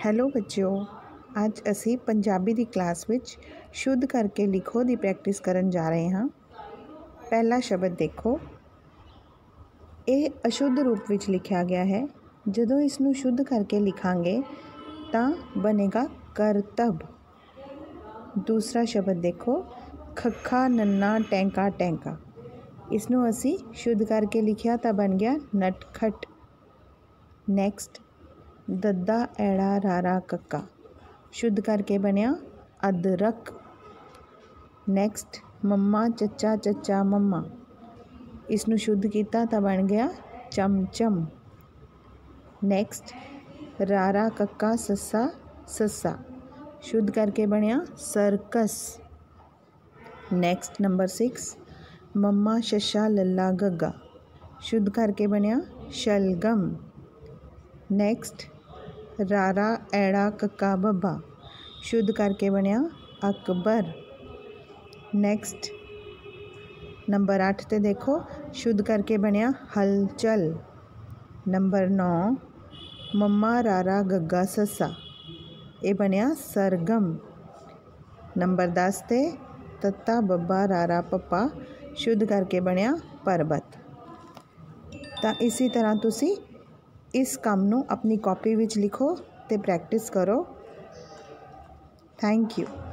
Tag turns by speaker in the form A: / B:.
A: Hello ਬੱਚਿਓ, ਅੱਜ ਅਸੀਂ ਪੰਜਾਬੀ ਦੀ ਕਲਾਸ ਵਿੱਚ ਸ਼ੁੱਧ ਕਰਕੇ ਲਿਖੋ ਦੀ ਪ੍ਰੈਕਟਿਸ ਕਰਨ ਜਾ ਰਹੇ ਹਾਂ। ਪਹਿਲਾ ਸ਼ਬਦ ਦੇਖੋ, ਇਹ ਅਸ਼ੁੱਧ ਰੂਪ ਵਿੱਚ ਲਿਖਿਆ ਗਿਆ ਹੈ। ਜਦੋਂ ਇਸ ਨੂੰ ਸ਼ੁੱਧ ਕਰਕੇ ਲਿਖਾਂਗੇ ਤਾਂ ਬਣੇਗਾ ਕਰਤੱਵ। ਦੂਸਰਾ ਸ਼ਬਦ ਦੇਖੋ, ਖੱਖਾ ਨੰਨਾ ਟੈਂਕਾ ਟੈਂਕਾ। ਇਸ ਨੂੰ ਅਸੀਂ ਸ਼ੁੱਧ ਕਰਕੇ ਲਿਖਿਆ ਤਾਂ ਬਣ ਗਿਆ ਨਟਖਟ। ਨੈਕਸਟ, ਦੱਦਾ ਐੜਾ ਰਾਰਾ ਕੱਕਾ, ਸ਼ੁੱਧ ਕਰਕੇ ਬਣਿਆ ਅਦਰਕ। ਨੈਕਸਟ, ਮੰਮਾ ਚੱਚਾ ਚੱਚਾ ਮੰਮਾ, ਇਸ ਨੂੰ ਸ਼ੁੱਧ ਕੀਤਾ ਤਾਂ ਬਣ ਗਿਆ ਚਮਚਮ। ਨੈਕਸਟ, ਰਾਰਾ ਕੱਕਾ ਸੱਸਾ ਸੱਸਾ, ਸ਼ੁੱਧ ਕਰਕੇ ਬਣਿਆ ਸਰਕਸ। ਨੈਕਸਟ ਨੰਬਰ 6, ਮੰਮਾ ਸ਼ਸ਼ਾ ਲੱਲਾ ਗੱਗਾ, ਸ਼ੁੱਧ ਕਰਕੇ ਬਣਿਆ ਸ਼ਲਗਮ। ਨੈਕਸਟ, ਰਾਰਾ ਐੜਾ ਕੱਕਾ ਬੱਬਾ, ਸ਼ੁੱਧ ਕਰਕੇ ਬਣਿਆ ਅਕਬਰ। ਨੈਕਸਟ ਨੰਬਰ 8 ਤੇ ਦੇਖੋ, ਸ਼ੁੱਧ ਕਰਕੇ ਬਣਿਆ ਹਲਚਲ। ਨੰਬਰ 9, ਮੰਮਾ ਰਾਰਾ ਗੱਗਾ ਸੱਸਾ, ਇਹ ਬਣਿਆ ਸਰਗਮ। ਨੰਬਰ 10 ਤੇ ਤੱਤਾ ਬੱਬਾ ਰਾਰਾ ਪੱਪਾ, ਸ਼ੁੱਧ ਕਰਕੇ ਬਣਿਆ ਪਰਬਤ। ਤਾਂ ਇਸੇ ਤਰ੍ਹਾਂ ਤੁਸੀਂ ਇਸ ਕੰਮ ਨੂੰ ਆਪਣੀ ਕਾਪੀ ਵਿੱਚ ਲਿਖੋ ਅਤੇ ਪ੍ਰੈਕਟਿਸ ਕਰੋ। Thank you.